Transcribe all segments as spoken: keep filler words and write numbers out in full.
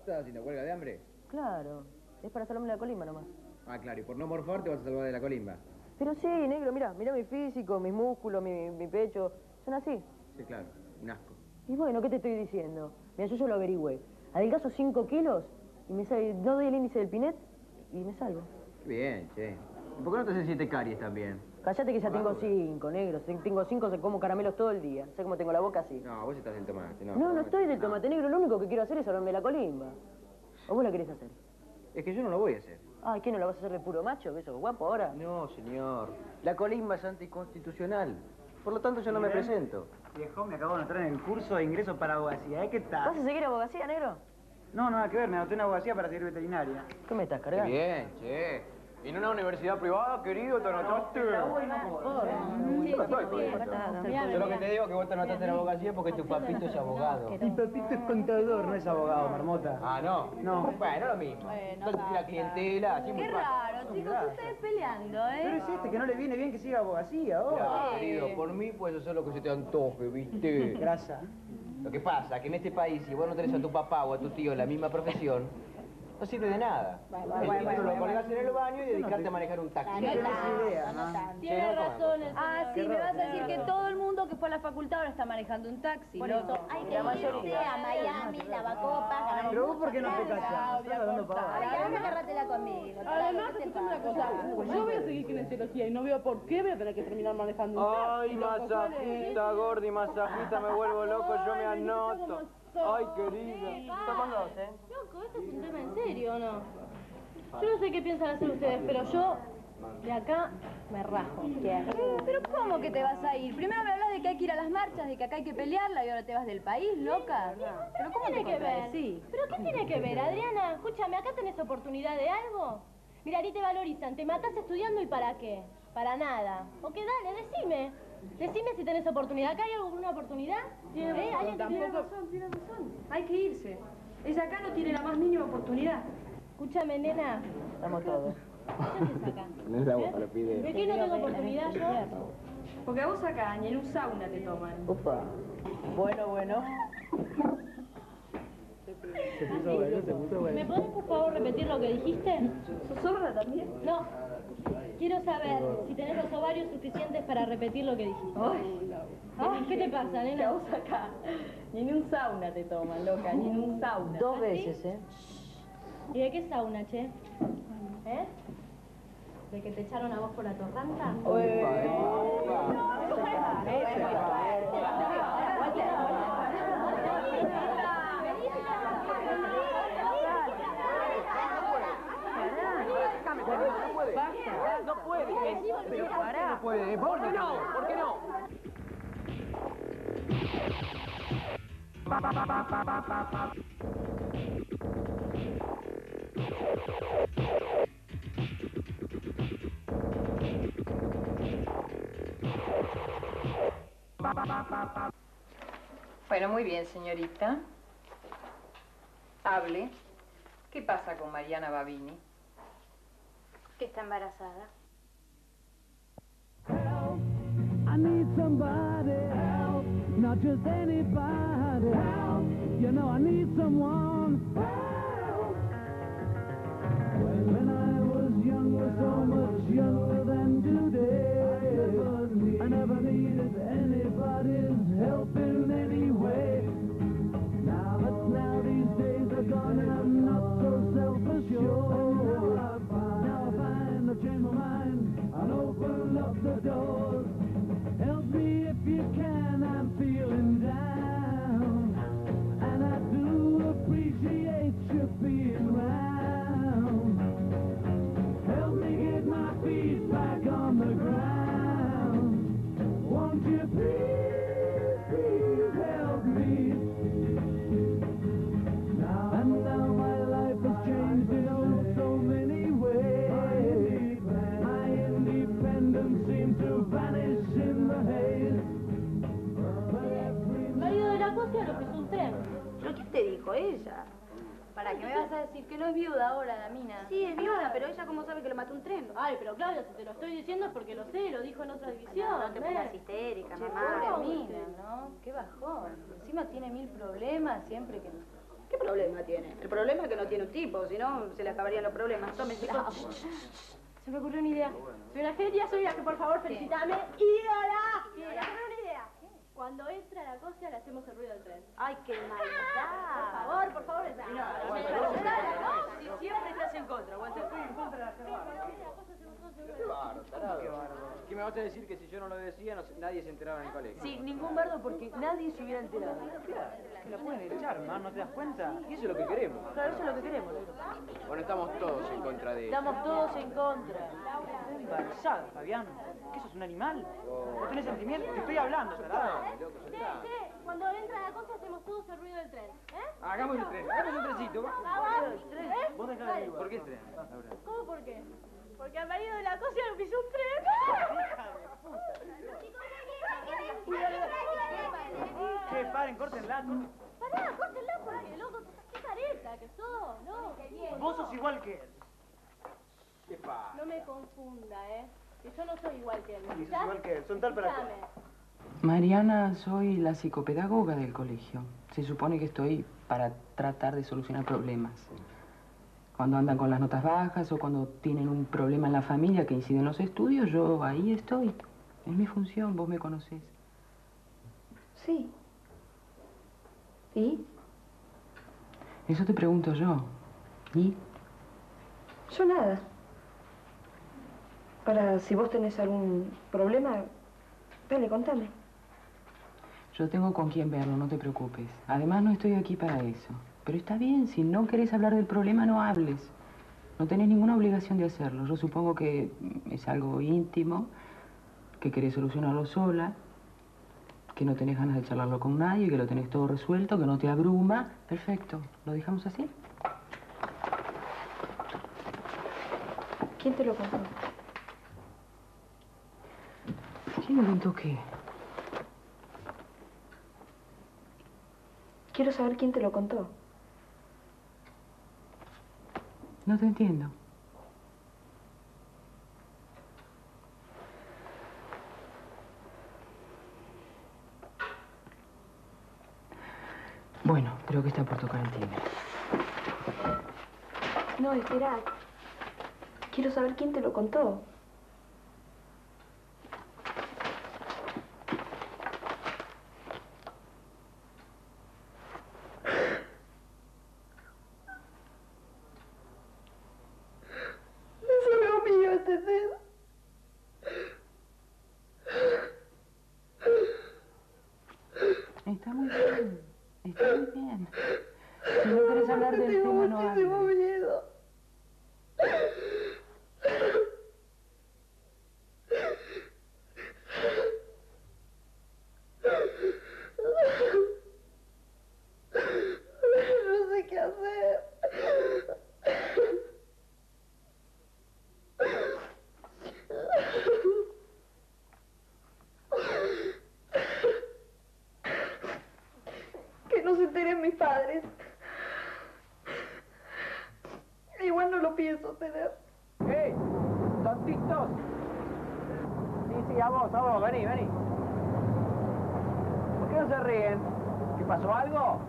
estás haciendo? ¿Huelga de hambre? Claro, es para salvarme la colimba nomás. Ah, claro, y por no morfar te vas a salvar de la colimba. Pero sí, negro, mira, mira mi físico, mis músculos, mi, mi pecho, son así. Sí, claro, un asco. Y bueno, ¿qué te estoy diciendo? Mira, yo ya lo averigüé. Adelgazo cinco kilos y me sale, no doy el índice del Pinet y me salvo. Qué bien, che. ¿Y por qué no te haces siete caries también? Cállate que ya tengo cinco, negro. Tengo cinco, se como caramelos todo el día. Sé cómo tengo la boca así. No, vos estás del tomate, no. No, no estoy del tomate, negro. Lo único que quiero hacer es salvarme la colimba. ¿O vos la querés hacer? Es que yo no lo voy a hacer. Ay, ¿qué no la vas a hacer de puro macho? ¿Que sos guapo ahora? No, señor. La colimba es anticonstitucional. Por lo tanto, yo no me presento. Viejo, me acabo de anotar en el curso de ingreso para abogacía. ¿Eh? ¿Qué tal? ¿Vas a seguir abogacía, negro? No, nada que ver. Me anoté en abogacía para seguir veterinaria. ¿Qué me estás cargando? Qué bien, che. ¿Y en una universidad privada, querido, te anotaste? La U no, por favor. Yo no estoy con eso. Yo lo que te digo es que vos te anotaste en abogacía porque tu papito es abogado. Mi papito es contador, no es abogado, marmota. Ah, ¿no? No. Bueno, lo mismo. Bueno, Entonces la clientela, así muy Qué fácil. raro, chicos, ustedes peleando, ¿eh? Pero es este que no le viene bien que siga abogacía, ahora. Ya, querido, por mí puedes hacer lo que se te antoje, ¿viste? Grasa. Lo que pasa es que en este país, si vos no tenés a tu papá o a tu tío en la misma profesión, no sirve de nada. El título lo colgás en el baño y dedicarte a manejar un taxi. No No tanto, es idea, no ¿no? tanto. Tiene razón el Ah, señor. sí, me vas a decir que todo el mundo que fue a la facultad ahora está manejando un taxi, Por loco. eso hay que irse a Miami, lavacopas, ganar Pero vos, ¿por qué no te mucha callas? plata. Estás hablando pavada. Ay, ahora agarrátela conmigo. Además, escuchame una cosa, yo voy a seguir kinesiología y no veo por qué voy a tener que terminar manejando un taxi. Ay, masajita, gordi, masajita, me vuelvo loco, yo me anoto. Ay, querida. Somos dos, ¿eh? Loco, esto es un tema en serio, ¿o no? Yo no sé qué piensan hacer ustedes, pero yo de acá me rajo. Mm, Pero ¿cómo que te vas a ir? Primero me hablas de que hay que ir a las marchas, de que acá hay que pelearla y ahora te vas del país, loca. Pero ¿cómo tiene te que ver? contradecís? ¿Pero qué tiene que ver, Adriana? Escúchame, ¿acá tenés oportunidad de algo? Mira, ni te valorizan, te matás estudiando y ¿para qué? Para nada. ¿O qué? Dale, decime. Decime si tenés oportunidad. ¿Acá hay alguna oportunidad? Tiene ¿Eh? razón, ¿Alguien te tiene quiere- razón, tiene razón. Hay que irse. Ella acá no tiene la más mínima oportunidad. Escúchame, nena. Estamos todos. ¿Qué haces acá? Tenés la boca, lo ¿De pide. qué no tengo oportunidad yo? Porque a vos acá ni en un sauna te toman. Upa. Bueno, bueno. Se puso bueno, se puso bueno. ¿Me podés, por favor, repetir lo que dijiste? ¿Sos sorda también? No. Quiero saber si tenés los ovarios suficientes para repetir lo que dijiste. Ay, Ay, ¿qué te pasa, que a nena? vos acá ni en un sauna te toman, loca, ni en un sauna. Dos veces, ¿eh? ¿Y de qué sauna, che? ¿Eh? ¿De que te echaron a vos por la torranta? No puede, pero pará. No puede, ¿por qué no? ¿Por qué no? Bueno, muy bien, señorita. Hable. ¿Qué pasa con Mariana Babini? Que está embarazada. I need somebody help, not just anybody help. You know I need someone help. When I was younger, so much younger than today, I never needed anybody's help in any way. Now that now these days are gone and I'm not so self-assured. Now I find I've changed my mind and opened up the doors. Help me if you can, I'm feeling down. And I do appreciate you being round. Help me get my feet back on the ground. Won't you please, please help me? Now and now my life has changed in oh so many ways. My independence seems to vanish in the haze. Marido de la Cosia lo pisó un tren. ¿Pero qué te dijo ella? ¿Para qué me vas a decir que no es viuda ahora, la mina? Sí, es viuda, pero ella cómo sabe que lo mató un tren. Ay, pero Claudia, si te lo estoy diciendo es porque lo sé, lo dijo en otra división. No, no te pongas ¿eh? histérica, Che, mamá. pobre mina, ¿no? Qué bajón. Encima tiene mil problemas siempre que... ¿Qué problema? problema tiene? El problema es que no tiene un tipo, si no se le acabarían los problemas. Tómese agua. Se me ocurrió una idea. Soy una genia, soy la que por favor felicítame. ¡Ídola! Se me ocurrió una idea. Cuando entra la cosa le hacemos el ruido del tren. ¡Ay, qué maldad! Por favor, por favor, entra. Si siempre estás en contra, Walter. Qué bárbaro, tarado. ¿Qué me vas a decir que si yo no lo decía, no, nadie se enteraba en el colegio? Sí, ningún bardo porque nadie se hubiera enterado. Que la pueden echar, man, ¿no te das cuenta? Y eso es lo que queremos. Claro, eso es lo que queremos, negro. Bueno, estamos todos en contra de ella. Estamos todos en contra. Estás embarazada, Fabián. ¿Qué sos, un animal? ¿No tenés sentimientos? Te estoy hablando, tarado. Sí, sí, cuando entra la cosa hacemos todos el ruido del tren. ¿Eh? Hagamos el tren, hagamos un trencito, va. Vamos. ¿Eh? Vos dejá de ¿Por qué el tren, Laura? ¿Cómo por qué? Porque al marido de la cosa lo pisó un tren. Che, paren, córtenla. Pará, córtenla porque, loco, qué careta que sos, ¿no? Vos sos igual que él. ¿Qué pasa? No me confunda, ¿eh? Que yo no soy igual que él. Sí, sos igual que él. Son tal para cual. Mariana, soy la psicopedagoga del colegio. Se supone que estoy para tratar de solucionar problemas. Cuando andan con las notas bajas o cuando tienen un problema en la familia que incide en los estudios, yo ahí estoy. Es mi función, vos me conocés. Sí. ¿Y? Eso te pregunto yo. ¿Y? Yo nada. Para si vos tenés algún problema, dale, contame. Yo tengo con quién verlo, no te preocupes. Además, no estoy aquí para eso. Pero está bien, si no querés hablar del problema, no hables. No tenés ninguna obligación de hacerlo. Yo supongo que es algo íntimo, que querés solucionarlo sola, que no tenés ganas de charlarlo con nadie, que lo tenés todo resuelto, que no te abruma. Perfecto. ¿Lo dejamos así? ¿Quién te lo contó? ¿Quién me contó qué? Quiero saber quién te lo contó. No te entiendo. Bueno, creo que está por tocar el timbre. No, espera. Quiero saber quién te lo contó. Está muy bien, está muy bien. Si no quieres hablar del tema, no hables. Tengo miedo. No sé qué hacer. Que no se enteren mis padres. Igual no lo pienso tener. ¡Ey! ¡Tontitos! Sí, sí, a vos, a vos, vení, vení. ¿Por qué no se ríen? ¿Qué pasó, algo?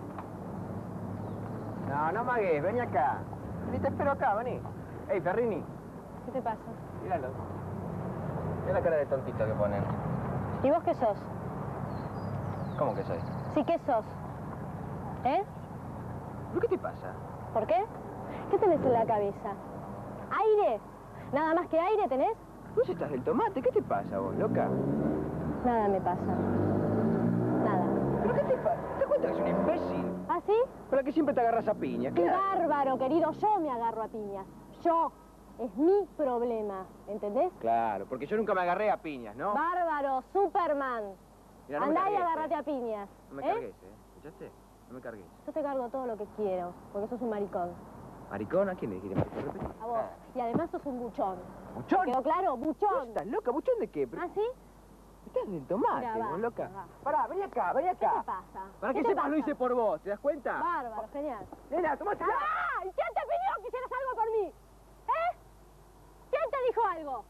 No, no magues, vení acá. Vení, te espero acá, vení. Ey, Ferrini, ¿Qué te pasa? míralo. Mira la cara de tontito que ponen. ¿Y vos qué sos? ¿Cómo que soy? Sí, ¿qué sos? ¿Eh? ¿Pero qué te pasa? ¿Por qué? ¿Qué tenés en la cabeza? ¿Aire? ¿Nada más que aire tenés? Vos estás del tomate, ¿qué te pasa vos, loca? Nada me pasa. Nada. ¿Pero qué te pasa? ¿Te das cuenta que es un imbécil? ¿Ah, sí? ¿Para qué siempre te agarras a piña? ¡Qué ¿Qué haces? bárbaro, querido! Yo me agarro a piñas. Yo. Es mi problema. ¿Entendés? Claro, porque yo nunca me agarré a piñas, ¿no? Bárbaro, Superman. Mirá, no me Andá y cargues, agárrate eh. a piñas. No me ¿eh? cargues, ¿eh? ¿Escuchaste? No me cargues. Yo te cargo todo lo que quiero, porque sos un maricón. ¿Maricón? ¿A quién le dijiste maricón? Repetí. A vos. Y además sos un buchón. ¿Buchón? ¿Quedó claro? ¿Vos ¡Buchón! estás loca? ¿Buchón de qué? ¿Ah, sí? Estás del tomate, Mira, va, vos, loca. va. Pará, vení acá, vení ¿Qué acá. te pasa? Para ¿Qué que te sepas, pasa? lo hice por vos, ¿te das cuenta? Bárbaro, genial. Nena, tomátela. ¡Ah! ¿Y quién te pidió que hicieras algo por mí? ¿Eh? ¿Quién te dijo algo?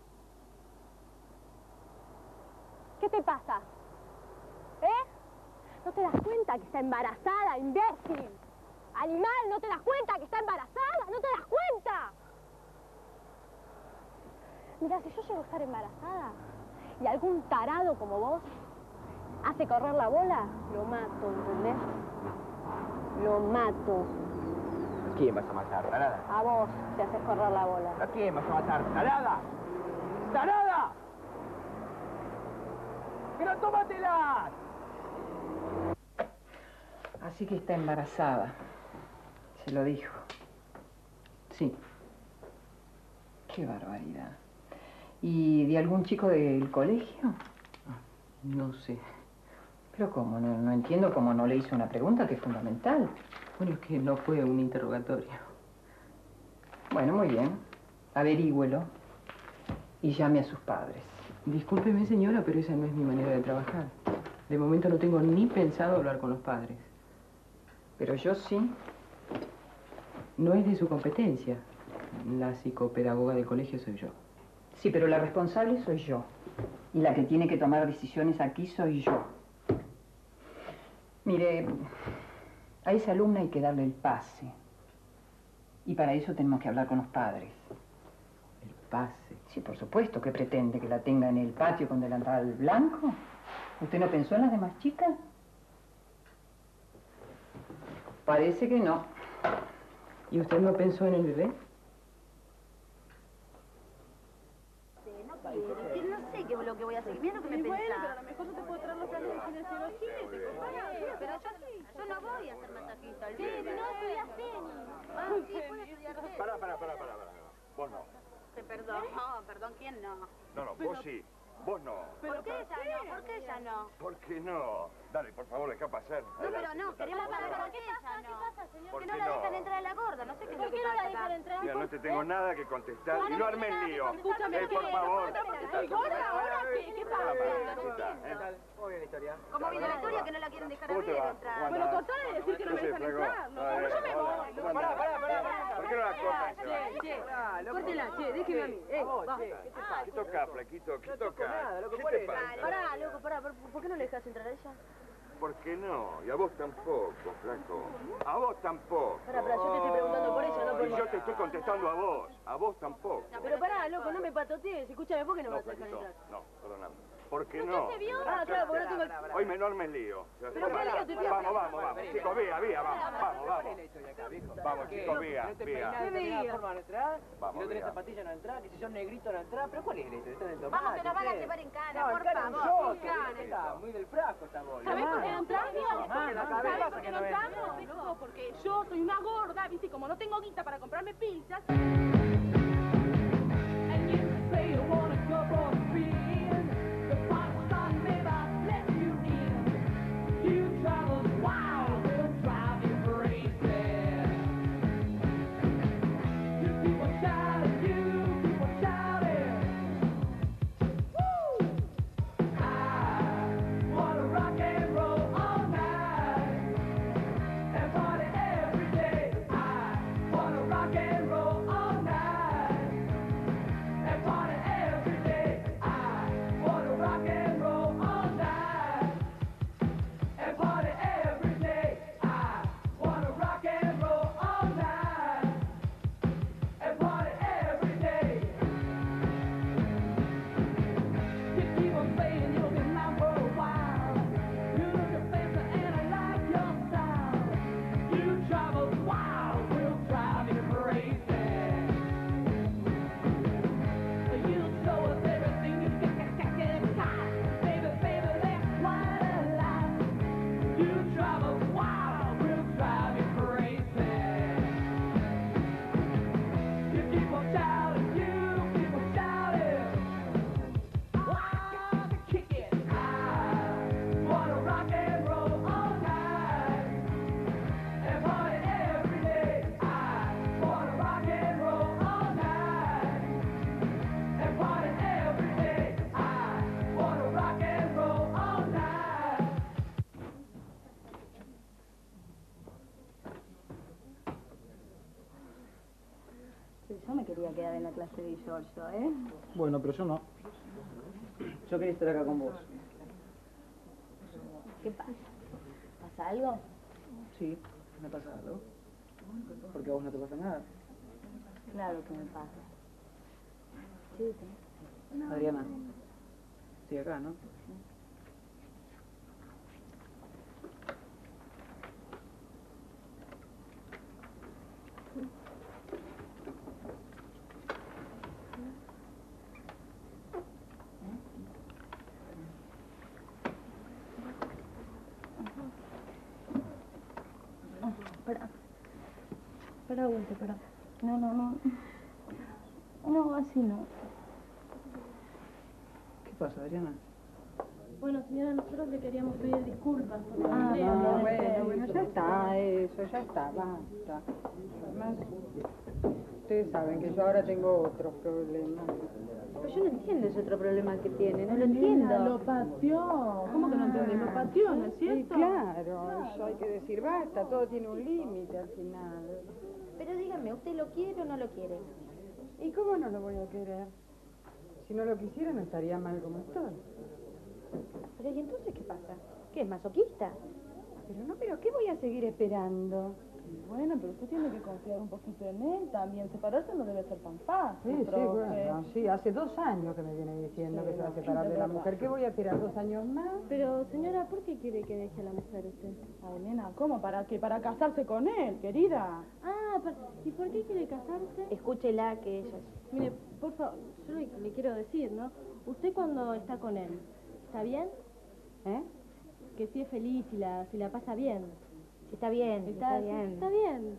¿Qué te pasa? ¿Eh? ¿No te das cuenta que está embarazada, imbécil? Animal, ¿no te das cuenta que está embarazada? ¿No te das cuenta? Mira, si yo llego a estar embarazada y algún tarado como vos hace correr la bola, lo mato, ¿entendés? Lo mato. ¿A quién vas a matar, tarada? A vos, si haces correr la bola. ¿A quién vas a matar, tarada? ¡Tarada! ¡Pero tómatela! Así que está embarazada. Se lo dijo. Sí. Qué barbaridad. ¿Y de algún chico del colegio? No sé. Pero cómo, no, no entiendo cómo no le hizo una pregunta que es fundamental. Bueno, es que no fue un interrogatorio. Bueno, muy bien. Averígüelo y llame a sus padres. Discúlpeme, señora, pero esa no es mi manera de trabajar. De momento no tengo ni pensado hablar con los padres. Pero yo sí. No es de su competencia. La psicopedagoga del colegio soy yo. Sí, pero la responsable soy yo. Y la que tiene que tomar decisiones aquí soy yo. Mire, a esa alumna hay que darle el pase. Y para eso tenemos que hablar con los padres. ¿El pase? Sí, por supuesto. ¿Qué pretende? ¿Que la tenga en el patio con delantal blanco? ¿Usted no pensó en las demás chicas? Parece que no. ¿Y usted no pensó en el bebé? Que no sé qué es lo que voy a hacer. Mira lo que me Bueno, pensás. pero a lo mejor yo te puedo traer los planes de kinesiología y te comparas. Pero yo, yo no voy a ser masajista. Sí, no estudias tenis. Ah, sí, puedo estudiar tenis. Pará, pará, pará, pará, pará. Vos no. Eh, Perdón, no, perdón, ¿quién no? No, no, vos sí. Vos no. ¿Por qué ella no? ¿Por qué ella no? ¿Por qué no? Dale, por favor, deja pasar. No, pero no, queremos saber por qué ella no. ¿Por Que qué no la no? dejan entrar a la gorda, no sé qué es lo ¿Por que qué no pasa la acá. dejan entrar? Mira, no te tengo nada que contestar No, y no no armes tiene lío. nada que contestar. Eh, por favor. Soy gorda ahora, ¿qué? ¿Qué pasa? ¿Cómo viene la historia? ¿Cómo viene la historia que no la quieren dejar ¿Cómo te abrir va? entrar? ¿Cómo Bueno, andás? tratar de decir que no ¿Qué me sé, dejan flaco? entrar. No, A ver, no, yo me hola. voy. ¿Cómo andás? ¿Por qué no la cortan? Che, che, córtela, che, déjeme a mí. Eh, va. ¿Qué toca, flaquito? ¿Qué toca? loco, ¿Qué ¿cuál te es? pasa? Pará, loco, pará. ¿Por, por qué no le dejas entrar a ella? ¿Por qué no? Y a vos tampoco, flaco. A vos tampoco. Pará, pará, yo te estoy preguntando por ella, no por Y yo te estoy contestando a vos. A vos tampoco. Pero pará, loco, no me patotees. Escúchame, ¿por qué no me No, vas a dejar flaquito. entrar? No, perdóname. ¿Por qué no? ¿Qué se vio? Ah, claro, porque no tengo... Hoy me enorme lío. Pero ¿qué lío te estoy Vamos, vamos, vamos. Chicos, vía, vía, vamos, vamos, vamos. Vamos, chicos, vía, ¿No te vía. peinás de determinada forma no entrar? Vamos, Si no tenés vía. zapatillas no entrar, que si sos negrito no entrar, pero ¿cuál es el hecho? Están en tomate, Vamos, que nos van a ustedes. llevar en cara, No, por en cara un favor. shot, ¿viste? Está muy del frasco esta bola. ¿Sabés por qué no entramos? Ah, la ¿Sabés cabeza por qué que no no entramos? Loco, porque yo soy una gorda, ¿viste? Y como no tengo guita para comprarme pizzas... And you say you want a cup of beer. The punchline may not let you in. You travel wild, will drive you crazy. You keep on shouting, you keep on shouting. Woo! I wanna rock and roll all night and party every day. I wanna rock and roll all night and party every day. I wanna rock and roll all night and party every day. I wanna rock and roll all night and party every day. You keep on saying you'll be mine for a while. You look a fancy and I like your style. You travel wild, will drive you crazy. You show us everything you can, can, can, can. Baby, baby, that's what I like. You travel wild, will drive you crazy. You keep on shouting, you keep on shouting. Ah, kick it. I wanna rock and roll all night and party every day. I wanna rock and roll all night and party every day. I wanna rock and roll all night. Yo me quería quedar en la clase de Giorgio, ¿eh? Bueno, pero yo no. Yo quería estar acá con vos. ¿Qué pasa? ¿Pasa algo? Sí, me pasa algo. a vos no te pasa nada. Claro que me pasa. Sí, sí. Adriana. Sí, acá, ¿no? Espera. Espera, aguante, espera. No, no, no. No, así no. ¿Qué pasa, Adriana? Bueno, señora, nosotros le queríamos pedir disculpas por la Ah, idea. no, bueno, bueno, ya está eso, ya está, basta. Además, ustedes saben que yo ahora tengo otros problemas. Pero yo no entiendo ese otro problema que tiene, no lo Nena, entiendo. Lo pateó. ¿Cómo que no entendés? Lo pateó, ¿no es Sí, cierto? claro, eso hay que decir, basta, todo tiene un límite al final. Pero dígame, ¿usted lo quiere o no lo quiere? ¿Y cómo no lo voy a querer? Si no lo quisiera, no estaría mal como estoy. Pero ¿y entonces qué pasa? ¿Qué es masoquista? Pero no, pero ¿qué voy a seguir esperando? Bueno, pero usted tiene que confiar un poquito en él también. Separarse no debe ser tan fácil. Sí, sí, profe. bueno, sí, hace dos años que me viene diciendo Sí, que se va a no, separar es de la verdad. mujer. ¿Qué voy a esperar, dos años más? Pero, señora, ¿por qué quiere que deje a la mujer usted? Ay, nena, ¿cómo? ¿Para qué? ¿Para casarse con él, querida? Ah, pero- ¿y por qué quiere casarse? Escúchela que ella es... Mire, por favor, yo le, le quiero decir, ¿no? Usted cuando está con él, ¿está bien? ¿Eh? Que si es feliz, si la, si la pasa bien. Está bien, está, sí, bien. Está bien.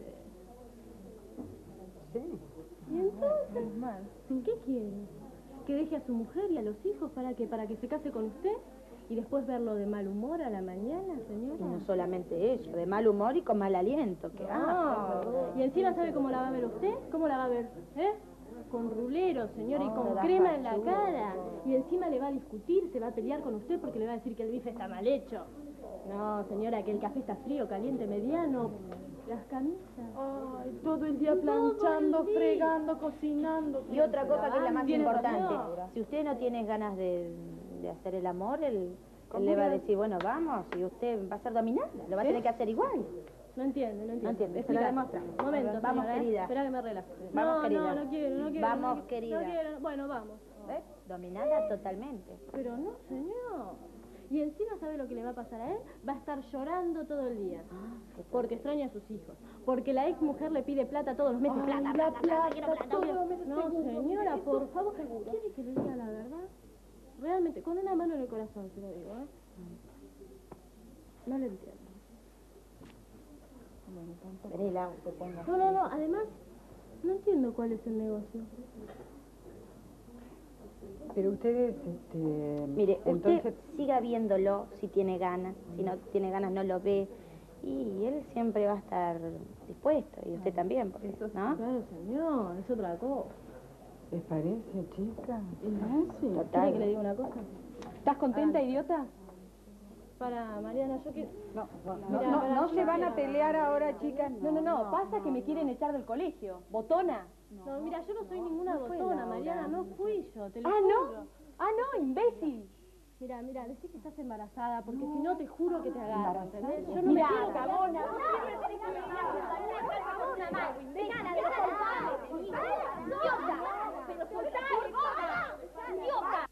Sí. ¿Y entonces? Mal. ¿Qué quiere? ¿Que deje a su mujer y a los hijos para que, para que se case con usted? ¿Y después verlo de mal humor a la mañana, señora? Y no solamente eso, de mal humor y con mal aliento. Que, Ah, y encima sabe cómo la va a ver usted, cómo la va a ver, ¿eh? Con rulero, señora, y con Toda crema en la fachuda. cara. Y encima le va a discutir, se va a pelear con usted porque le va a decir que el bife está mal hecho. No, señora, que el café está frío, caliente, mediano. Las camisas. Ay, todo el día planchando, fregando, cocinando. Y otra cosa que es la más Tiene importante, razón. si usted no tiene ganas de, de hacer el amor, él, él ¿Cómo le va a era? decir, bueno, vamos, y usted va a ser dominada, lo va a ¿Sí? tener que hacer igual. No entiende, no entiende. No entiende, se lo Explica. demuestra. Un momento, Vamos, señora, ¿eh? querida. Espera que me relaje. Vamos, no, querida. No, no quiero, no quiero. Vamos, no, querida. No quiero, bueno, vamos. ¿Ves? Dominada totalmente. Pero no, señor. Y encima, ¿sabe lo que le va a pasar a él? Va a estar llorando todo el día. Porque extraña a sus hijos. Porque la ex mujer le pide plata todos los meses. Ay, plata, la plata, plata, plata, quiero plata. todos quiero- los meses, No, seguro, señora, esto por favor. seguro. ¿Quiere que le diga la verdad? Realmente, con una mano en el corazón, se lo digo, ¿eh? No le entiendo. Veré el auto, ponga. No, no, no, además, no entiendo cuál es el negocio. Pero ustedes, este... Mire, entonces... usted siga viéndolo si tiene ganas, si no tiene ganas no lo ve, y él siempre va a estar dispuesto, y usted también, porque, ¿no? Claro, señor, es otra cosa. ¿Les parece, chica? ¿Quiere Total. que le diga una cosa? ¿Estás contenta, idiota? Para, Mariana, yo quiero... No, no, Mira, no, para, no yo se van a quiero- pelear ahora, chicas. No, no, no, pasa que me quieren echar del colegio. ¿Botona? No, mira, yo no soy ninguna no fue botona, Laura. Mariana, no fui yo, te lo Ah, juro. ¿no? Ah, no, imbécil. Mira, mira, decí que estás embarazada, porque si no te juro que te agarro, ¿entendés? Yo no Mira, me quiero cabona. Mariana, ¡Pero soltá! ¡Idiota!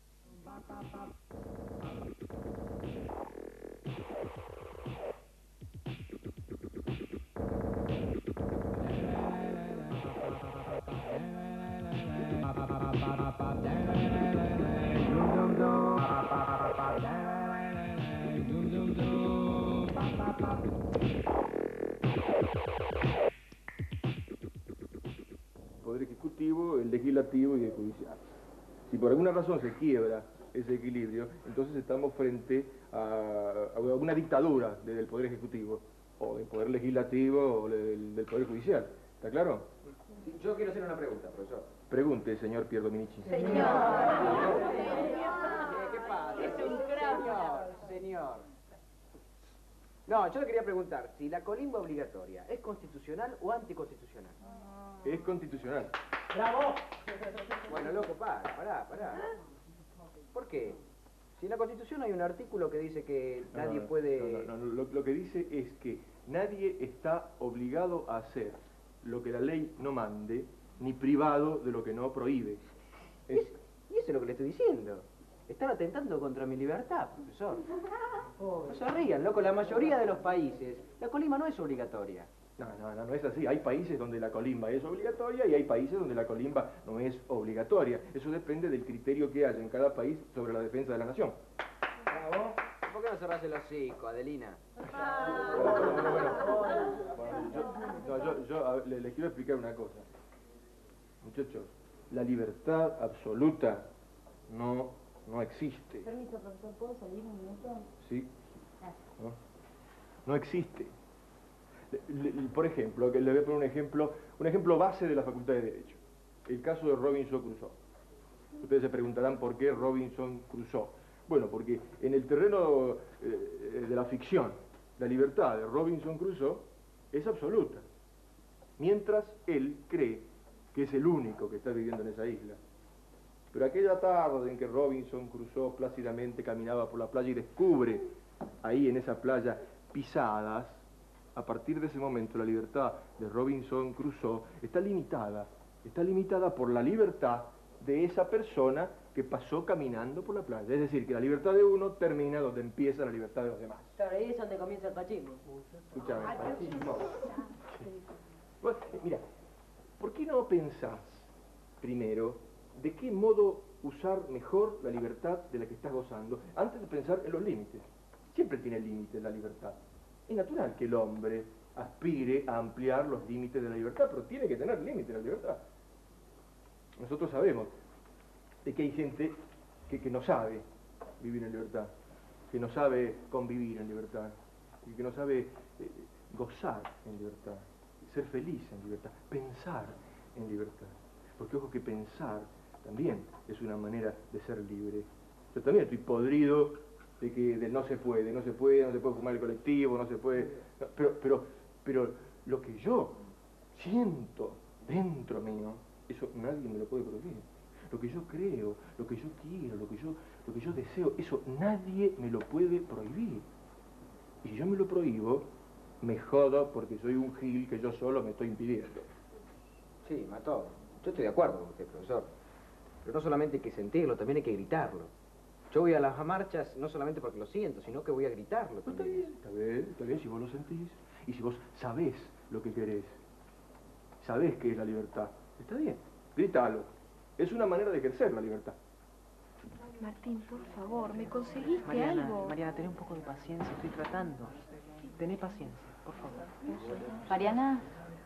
Poder ejecutivo, el legislativo y el judicial. Si por alguna razón se quiebra ese equilibrio, entonces estamos frente a, a una dictadura del poder ejecutivo, o del poder legislativo, o del, del poder judicial. ¿Está claro? Sí, yo quiero hacer una pregunta, profesor. Pregunte, señor Pier Dominici. ¿Qué pasa? Es un Señor, señor. No, yo le quería preguntar si la colimba obligatoria es constitucional o anticonstitucional. Es constitucional. ¡Bravo! Bueno, loco, para, pará, pará. ¿Por qué? Si en la Constitución hay un artículo que dice que No, nadie no, puede... no, no, no, Lo, lo que dice es que nadie está obligado a hacer lo que la ley no mande, ni privado de lo que no prohíbe. Es... Y eso es lo que le estoy diciendo. Están atentando contra mi libertad, profesor. No se rían, loco, la mayoría de los países, la colima no es obligatoria. No, no, no, no es así. Hay países donde la colimba es obligatoria y hay países donde la colimba no es obligatoria. Eso depende del criterio que haya en cada país sobre la defensa de la nación. ¿Bravo? ¿Por qué no cerrás el hocico, Adelina? Bueno, bueno, bueno. Bueno, yo, no, yo, yo a ver, le- les quiero explicar una cosa. Muchachos, la libertad absoluta no, no existe. Permiso, profesor, ¿puedo salir un minuto? ¿Sí? ¿No? No existe. Le- le- Por ejemplo, que le voy a poner un ejemplo, un ejemplo base de la Facultad de Derecho. El caso de Robinson Crusoe. Ustedes se preguntarán por qué Robinson Crusoe. Bueno, porque en el terreno eh, de la ficción, la libertad de Robinson Crusoe es absoluta. Mientras él cree que es el único que está viviendo en esa isla. Pero aquella tarde en que Robinson Crusoe plácidamente caminaba por la playa y descubre ahí en esa playa pisadas, a partir de ese momento la libertad de Robinson Crusoe está limitada. Está limitada por la libertad de esa persona que pasó caminando por la playa. Es decir, que la libertad de uno termina donde empieza la libertad de los demás. Claro, ahí es donde comienza el fascismo. Escúchame, fascismo. Vos, eh, mira, ¿por qué no pensás primero de qué modo usar mejor la libertad de la que estás gozando antes de pensar en los límites? Siempre tiene límites la libertad. Es natural que el hombre aspire a ampliar los límites de la libertad, pero tiene que tener límites la libertad. Nosotros sabemos de que hay gente que, que no sabe vivir en libertad, que no sabe convivir en libertad, y que no sabe eh, gozar en libertad, ser feliz en libertad, pensar en libertad. Porque ojo que pensar también es una manera de ser libre. Yo también estoy podrido de que de no se puede, no se puede, no se puede fumar el colectivo, no se puede... no, pero, pero, pero lo que yo siento dentro mío, eso nadie me lo puede prohibir. Lo que yo creo, lo que yo quiero, lo que yo, lo que yo deseo, eso nadie me lo puede prohibir. Y si yo me lo prohíbo, me jodo porque soy un gil que yo solo me estoy impidiendo. Sí, Mató. Yo estoy de acuerdo con usted, profesor. Pero no solamente hay que sentirlo, también hay que gritarlo. Yo voy a las marchas no solamente porque lo siento, sino que voy a gritarlo también. Está bien, está bien, si vos lo sentís. Y si vos sabés lo que querés, sabés qué es la libertad, está bien, grítalo. Es una manera de ejercer la libertad. Martín, por favor, ¿me conseguiste Mariana, algo? Mariana, tené un poco de paciencia, estoy tratando. Tené paciencia, por favor. Mariana,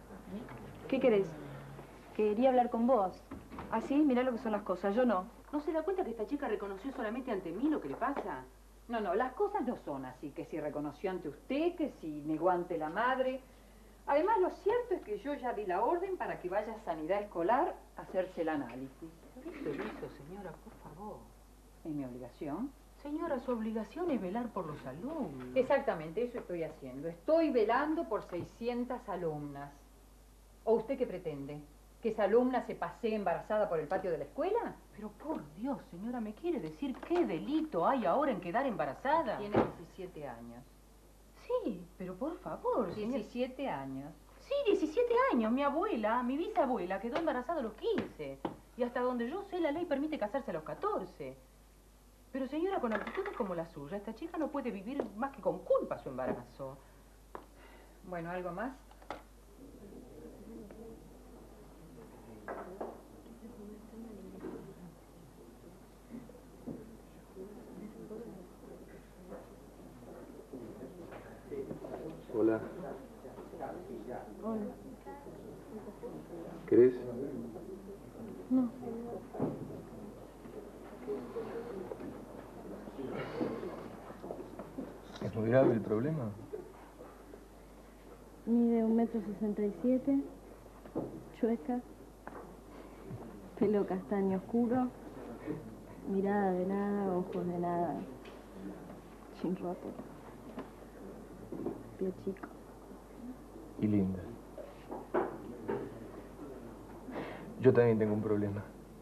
¿qué querés? Quería hablar con vos. ¿Ah, sí? Mirá lo que son las cosas, yo no. ¿No se da cuenta que esta chica reconoció solamente ante mí lo que le pasa? No, no, las cosas no son así, que si reconoció ante usted, que si negó ante la madre. Además, lo cierto es que yo ya di la orden para que vaya a Sanidad Escolar a hacerse el análisis. ¿Qué se hizo, señora? Por favor. ¿Es mi obligación? Señora, su obligación es velar por los alumnos. Exactamente, eso estoy haciendo. Estoy velando por seiscientas alumnas. ¿O usted qué pretende? ¿Que esa alumna se pasee embarazada por el patio de la escuela? Pero por Dios, señora, ¿me quiere decir qué delito hay ahora en quedar embarazada? Tiene diecisiete años. Sí, pero por favor, señora. diecisiete años. Sí, diecisiete años. Mi abuela, mi bisabuela, quedó embarazada a los quince. Y hasta donde yo sé, la ley permite casarse a los catorce. Pero señora, con actitudes como la suya, esta chica no puede vivir más que con culpa su embarazo. Bueno, ¿algo más? Hola. Hola. ¿Querés? No. ¿Es muy grave el problema? Mide un metro sesenta y siete, chueca, pelo castaño oscuro, mirada de nada, ojos de nada, sin ropa, pie chico. Y linda. Yo también tengo un problema.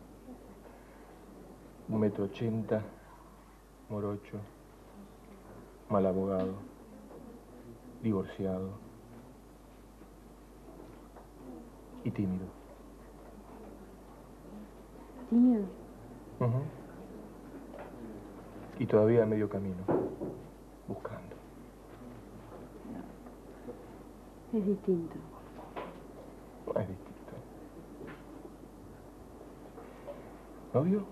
Un metro ochenta, morocho, mal abogado, divorciado. Y tímido. ¿Tímido? Ujú. Y todavía a medio camino. Buscando. Es distinto. No es distinto. ¿Novio?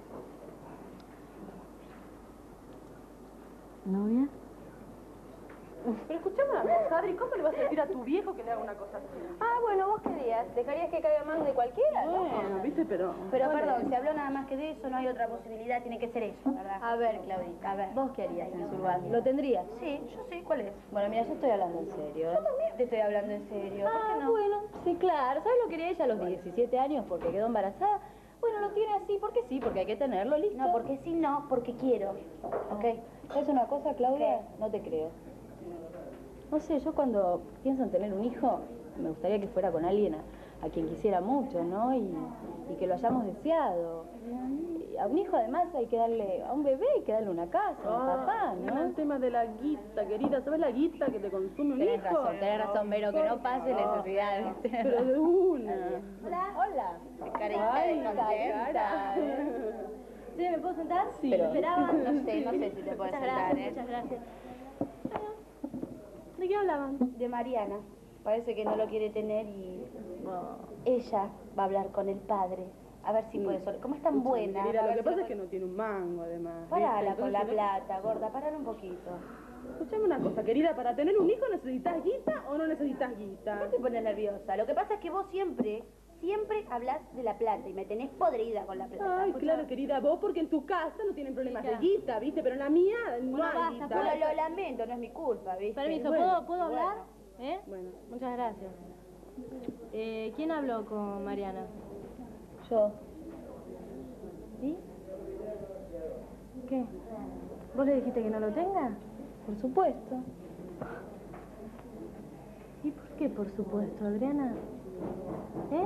¿Novia? Pero escuchame una cosa, Adri, ¿cómo le vas a decir a tu viejo que le haga una cosa así? Ah, bueno, vos querías. ¿Dejarías que caiga más de cualquiera? ¿no? Bueno, viste, pero... Pero Bueno. perdón, se habló nada más que de eso, no hay otra posibilidad, tiene que ser eso, ¿verdad? A ver, Claudita, A ver. ¿vos qué harías en su lugar? ¿Lo tendrías? Sí, yo sé, ¿cuál es? Bueno, mira, yo estoy hablando en serio. ¿eh? Yo también te estoy hablando en serio, ¿por Ah, qué no? bueno, sí, claro. ¿Sabes lo que quería ella a los diecisiete años porque quedó embarazada? Bueno, lo tiene así porque sí, porque hay que tenerlo, listo. No, porque sí, no, porque quiero. Ok. ¿Sabes una cosa, Claudia? No te creo. No sé, yo cuando pienso en tener un hijo, me gustaría que fuera con alguien a, a quien quisiera mucho, ¿no? Y, y que lo hayamos deseado. Y a un hijo, además, hay que darle, a un bebé hay que darle una casa, un Ah, papá, mira ¿no? el tema de la guita, querida. ¿Sabes la guita que te consume un Tenés hijo? razón, tenés razón, pero que no pase necesidad, ¿viste? Pero de una. Hola. Hola. Carita Ay, de contenta. cara. ¿Sí, me puedo sentar? Sí. ¿Me esperaba? No sé, no sé si te puedes Muchas sentar, gracias, ¿eh? muchas gracias. ¿De qué hablaban? De Mariana. Parece que no lo quiere tener y ella va a hablar con el padre. A ver si puede sol- ¿Cómo es tan buena? Mira, A lo ver que si pasa lo es que no tiene un mango, además. Parala ¿viste? con la Entonces, plata, gorda, parar un poquito. Escuchame una cosa, querida. ¿Para tener un hijo necesitas guita o no necesitas guita? ¿Por qué te pones nerviosa? Lo que pasa es que vos siempre, siempre hablas de la plata y me tenés podrida con la plata. Ay, Escuchá. claro, querida, vos porque en tu casa no tienen problemas Hija. de guita, ¿viste? Pero en la mía no Bueno, hay basta, guita. ¿puedo- Lo lamento, no es mi culpa, ¿viste? Permiso, Bueno, ¿puedo, ¿puedo hablar? bueno. ¿Eh? Bueno. Muchas gracias. Eh, ¿Quién habló con Mariana? Yo. ¿Sí? ¿Qué? ¿Vos le dijiste que no lo tenga? Por supuesto. ¿Y por qué, por supuesto, Adriana? ¿Eh?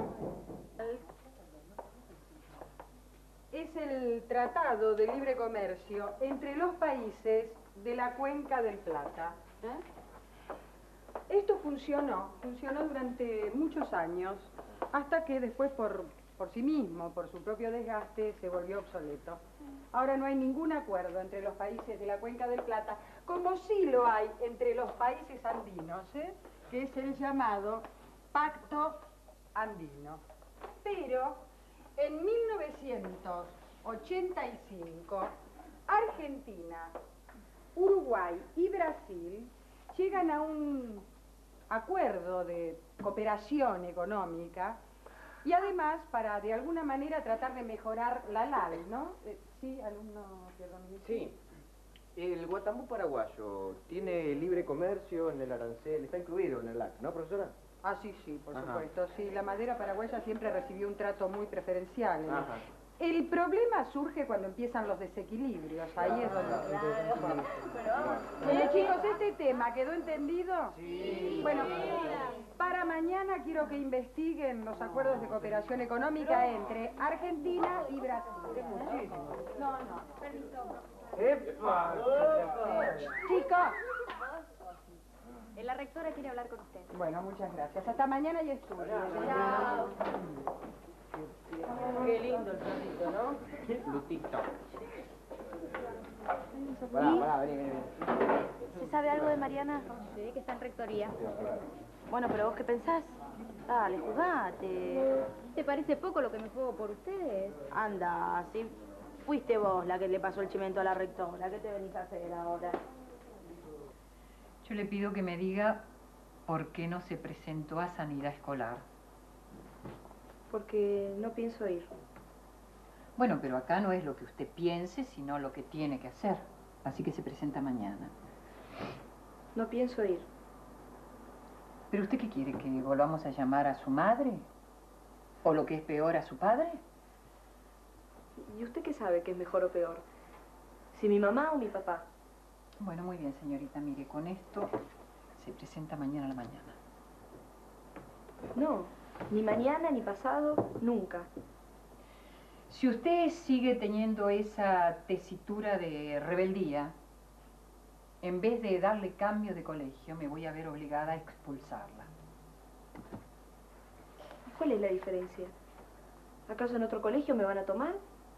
Es el Tratado de Libre Comercio entre los países de la Cuenca del Plata. ¿eh? Esto funcionó, funcionó durante muchos años, hasta que después por, por sí mismo, por su propio desgaste, se volvió obsoleto. Ahora no hay ningún acuerdo entre los países de la Cuenca del Plata, como sí lo hay entre los países andinos, ¿eh? que es el llamado Pacto Andino. Pero en mil novecientos ochenta y cinco, Argentina, Uruguay y Brasil llegan a un acuerdo de cooperación económica y además para de alguna manera tratar de mejorar la L A L, ¿no? Eh, sí, alumno Pierre Dominique. Sí. El Guatambú paraguayo tiene libre comercio en el arancel, está incluido en el A C, ¿no, profesora? Ah, sí, sí, por Ajá. supuesto. Sí, la madera paraguaya siempre recibió un trato muy preferencial. ¿no? Ajá. El problema surge cuando empiezan los desequilibrios. Ahí es donde... Bueno, chicos, ¿este tema quedó entendido? Sí. Bueno, para mañana quiero que investiguen los acuerdos de cooperación económica entre Argentina y Brasil. Muchísimo. No, no, permiso. ¡Epa! Chicos. La rectora quiere hablar con usted. Bueno, muchas gracias. Hasta mañana y estudio. Chao. Qué lindo el platito, ¿no? Lutito. Pará, pará, vení, vení, vení. ¿Se sabe algo de Mariana? Sí, que está en rectoría. Bueno, pero ¿vos qué pensás? Dale, jugate. ¿Te parece poco lo que me juego por ustedes? Anda, si fuiste vos la que le pasó el chimento a la rectora, ¿qué te venís a hacer ahora? Yo le pido que me diga por qué no se presentó a Sanidad Escolar. Porque no pienso ir. Bueno, pero acá no es lo que usted piense, sino lo que tiene que hacer. Así que se presenta mañana. No pienso ir. ¿Pero usted qué quiere? ¿Que volvamos a llamar a su madre? ¿O lo que es peor, a su padre? ¿Y usted qué sabe que es mejor o peor? ¿Si mi mamá o mi papá? Bueno, muy bien, señorita. Mire, con esto se presenta mañana a la mañana. No, ni mañana, ni pasado, nunca. Si usted sigue teniendo esa tesitura de rebeldía, en vez de darle cambio de colegio, me voy a ver obligada a expulsarla. ¿Cuál es la diferencia? ¿Acaso en otro colegio me van a tomar?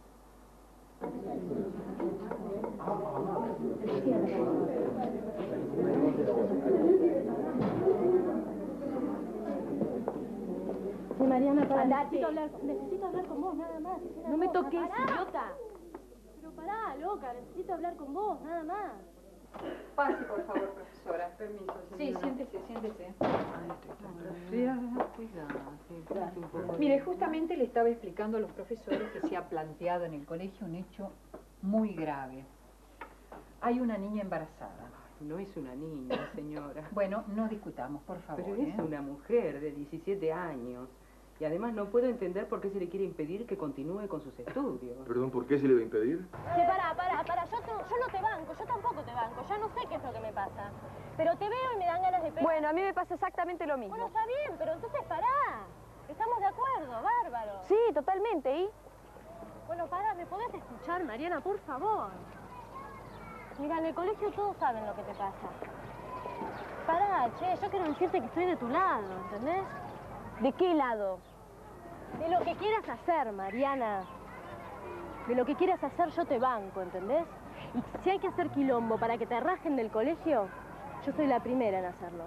Sí, Mariana, para, necesito hablar, necesito hablar con vos, nada más. No me cosa, toques, pará. idiota. Pero pará, loca, necesito hablar con vos, nada más. Pase, por favor, profesora. Permiso, Sí, señora. siéntese, siéntese. Mire, justamente le estaba explicando a los profesores que se ha planteado en el colegio un hecho muy grave. Hay una niña embarazada. No es una niña, señora. Bueno, no discutamos, por favor. Pero es ¿eh? una mujer de diecisiete años. Y además no puedo entender por qué se le quiere impedir que continúe con sus estudios. Perdón, ¿por qué se le va a impedir? Sí, pará, pará, pará, yo, te- yo no te banco, yo tampoco te banco, ya no sé qué es lo que me pasa. Pero te veo y me dan ganas de pegar. Bueno, a mí me pasa exactamente lo mismo. Bueno, está bien, pero entonces pará. Estamos de acuerdo, bárbaro. Sí, totalmente, ¿y? Bueno, pará, ¿me podés escuchar, Mariana, por favor? Mira, en el colegio todos saben lo que te pasa. Pará, che, yo quiero decirte que estoy de tu lado, ¿entendés? ¿De qué lado? De lo que quieras hacer, Mariana. De lo que quieras hacer yo te banco, ¿entendés? Y si hay que hacer quilombo para que te rajen del colegio, yo soy la primera en hacerlo.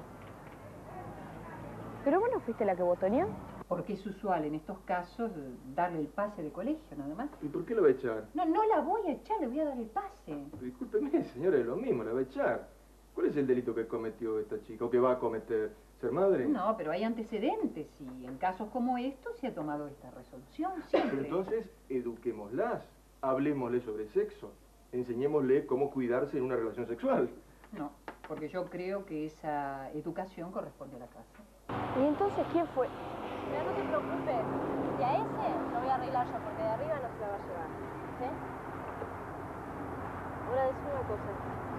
¿Pero vos no fuiste la que botoneó? Porque es usual en estos casos darle el pase de colegio, nada más. ¿Y por qué la va a echar? No, no la voy a echar, le voy a dar el pase. Discúlpeme, señora, es lo mismo, la va a echar. ¿Cuál es el delito que cometió esta chica o que va a cometer? ¿Ser madre? No, pero hay antecedentes y en casos como estos se ha tomado esta resolución Pero siempre. entonces, eduquémoslas, hablemosle sobre sexo, enseñémosle cómo cuidarse en una relación sexual. No, porque yo creo que esa educación corresponde a la casa. ¿Y entonces quién fue? Mira, no te preocupes. Y a ese lo voy a arreglar yo, porque de arriba no se la va a llevar. ¿Sí? Ahora decime una cosa.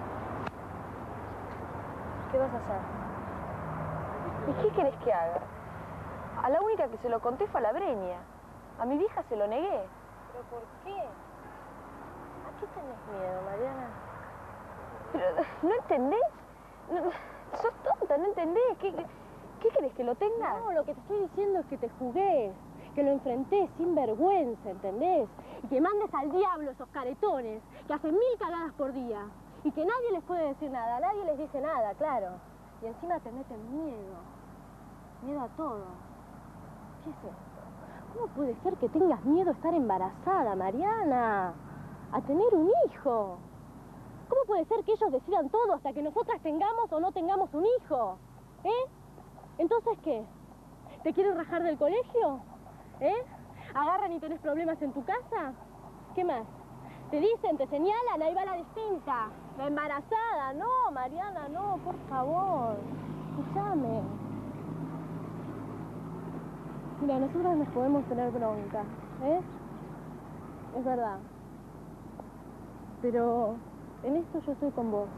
¿Qué vas a hacer? ¿Y qué querés que haga? A la única que se lo conté fue a la Breña. A mi vieja se lo negué. ¿Pero por qué? ¿A qué tenés miedo, Mariana? Pero, ¿no entendés? No, sos tonta, ¿no entendés? ¿Qué, qué, qué querés, que lo tenga? No, lo que te estoy diciendo es que te jugué, que lo enfrenté sin vergüenza, ¿entendés? Y que mandes al diablo esos caretones que hacen mil cagadas por día y que nadie les puede decir nada, nadie les dice nada, claro. Y encima te meten miedo, miedo a todo. ¿Qué es esto? ¿Cómo puede ser que tengas miedo a estar embarazada, Mariana? A tener un hijo. ¿Cómo puede ser que ellos decidan todo hasta que nosotras tengamos o no tengamos un hijo? ¿Eh? ¿Entonces qué? ¿Te quieren rajar del colegio? ¿Eh? ¿Agarran y tenés problemas en tu casa? ¿Qué más? Te dicen, te señalan, ahí va la distinta. La embarazada. No, Mariana, no, por favor. Escúchame. Mira, nosotros nos podemos tener bronca, ¿eh? Es verdad. Pero en esto yo estoy con vos.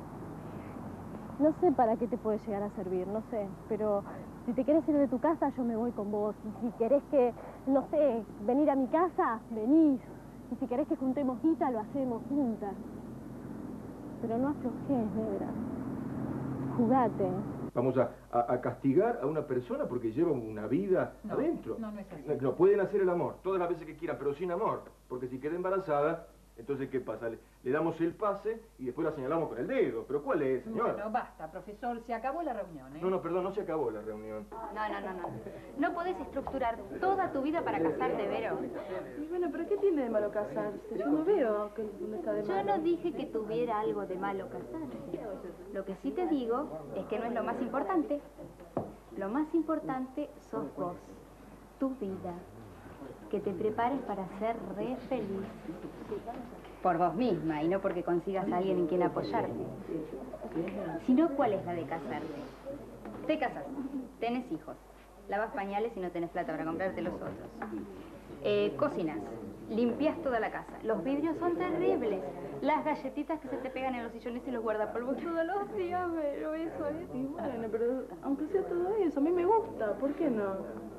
No sé para qué te puede llegar a servir, no sé. Pero si te querés ir de tu casa, yo me voy con vos. Y si querés que, no sé, venir a mi casa, venís. Y si querés que juntemos guita, lo hacemos juntas. Pero no aflojes, negra. Jugate. Vamos a, a, a castigar a una persona porque lleva una vida No, adentro. no, no es así. No, no, pueden hacer el amor todas las veces que quieran, pero sin amor. Porque si queda embarazada, entonces ¿qué pasa? Le, le damos el pase y después la señalamos con el dedo. ¿Pero cuál es, señora? Bueno, basta, profesor, se acabó la reunión, ¿eh? No, no, perdón, no se acabó la reunión. No, no, no, no. No podés estructurar toda tu vida para casarte, Vero. Y bueno, pero ¿qué tiene de malo casarse? Yo no veo que no está de Yo malo. no dije que tuviera algo de malo casarse. Lo que sí te digo es que no es lo más importante. Lo más importante sos vos, tu vida. Que te prepares para ser re feliz. Por vos misma y no porque consigas a alguien en quien apoyarte. Sino, ¿cuál es la de casarte? Te casas, tenés hijos, lavas pañales y no tenés plata para comprarte los otros. Eh, cocinas, limpias toda la casa. Los vidrios son terribles. Las galletitas que se te pegan en los sillones y los guardapolvos todos los días, pero eso es... Y bueno, pero aunque sea todo eso, a mí me gusta. ¿Por qué no?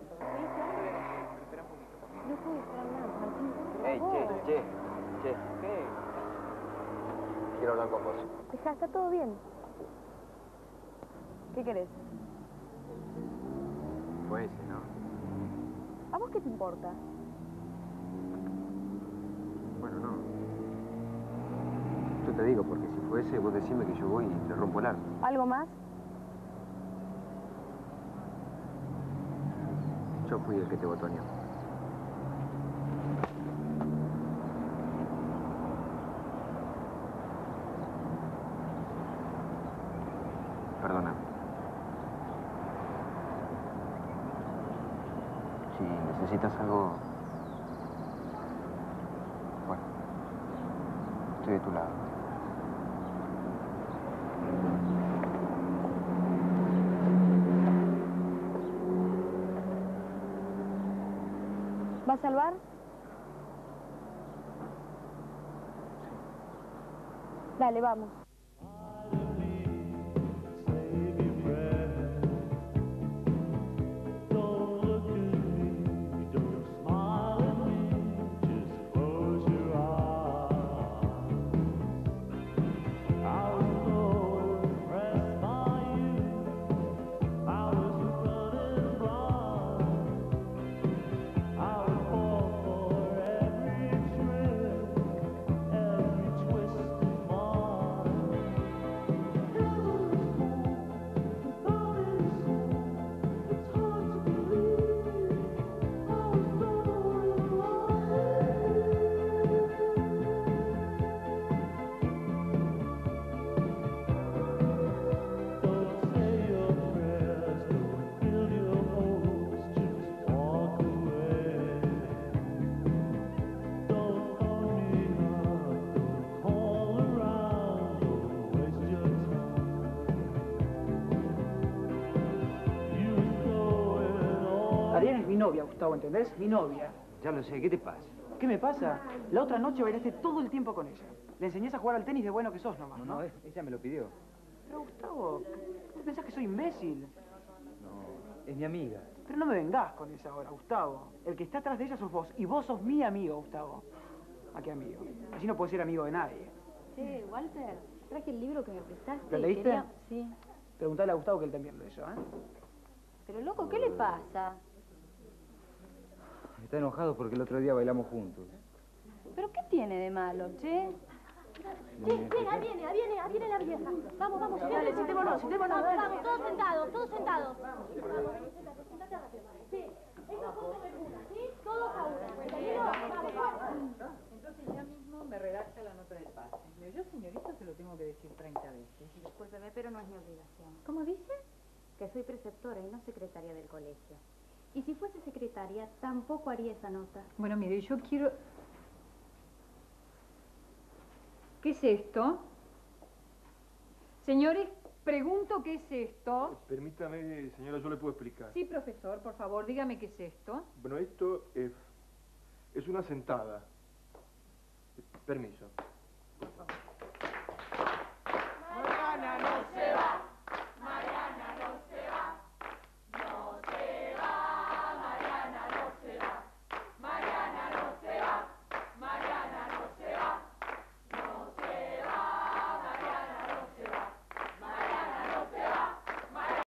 No puedo esperar más, Martín, por Ey, favor. che, che, che, ¿qué? Quiero hablar con vos. Deja, está todo bien. ¿Qué querés? Fue ese, ¿no? ¿A vos qué te importa? Bueno, no. Yo te digo, porque si fuese, vos decime que yo voy y le rompo el arma. ¿Algo más? Yo fui el que te botoneó. Perdóname. Si necesitas algo... Bueno, estoy de tu lado. ¿Vas al bar? Dale, vamos. Adriana es mi novia, Gustavo, ¿entendés? Mi novia. Ya lo sé, ¿qué te pasa? ¿Qué me pasa? La otra noche bailaste todo el tiempo con ella. Le enseñás a jugar al tenis de bueno que sos nomás, ¿no? No, no, ella me lo pidió. Pero, Gustavo, ¿vos pensás que soy imbécil? No, es mi amiga. Pero no me vengás con esa ahora, Gustavo. El que está atrás de ella sos vos, y vos sos mi amigo, Gustavo. ¿A qué amigo? Así no puedes ser amigo de nadie. Che, Walter, traje el libro que me prestaste. ¿Lo leíste? Quería... Sí. Preguntale a Gustavo que él también lo leyó, ¿eh? Pero, loco, ¿qué le pasa? Está enojado porque el otro día bailamos juntos. ¿Pero qué tiene de malo, che? Che, che, ahí viene, ahí viene, ahí viene la vieja. Vamos, vamos, Dale, sentémonos, sentémonos. Vamos, vamos, todos sentados, todos sentados. Vamos, sentate, sentate a la vieja. Sí, ellos son de bermuda, ¿sí? Todos a una. ¿Entendido? Vamos, vamos. Entonces ya mismo me redacta la nota del pase. Yo, señorita, se lo tengo que decir treinta veces. Discúlpeme, pero no es mi obligación. ¿Cómo dice? Que soy preceptora y no secretaria del colegio. Y si fuese secretaria, tampoco haría esa nota. Bueno, mire, yo quiero... ¿Qué es esto? Señores, pregunto qué es esto. Permítame, señora, yo le puedo explicar. Sí, profesor, por favor, dígame qué es esto. Bueno, esto es, es una sentada. Permiso.